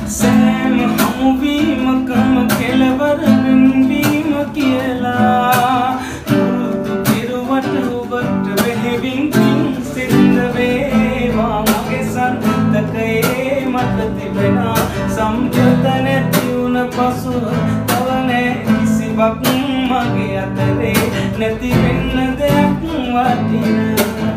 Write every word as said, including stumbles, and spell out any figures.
සෑම හමුවීමකම කෙලවර වෙන්වීම කියලා පුරුදු පිරුවට ඔබට වෙහෙවින් පින් සිද්ධ වේවා මගේ සන්තකයේ මට තිබෙනා සම්පත නැති වුණ පසුව තව නෑ කිසිවක් මගේ අතරේ නැති වෙන්න දෙයක් වටිනා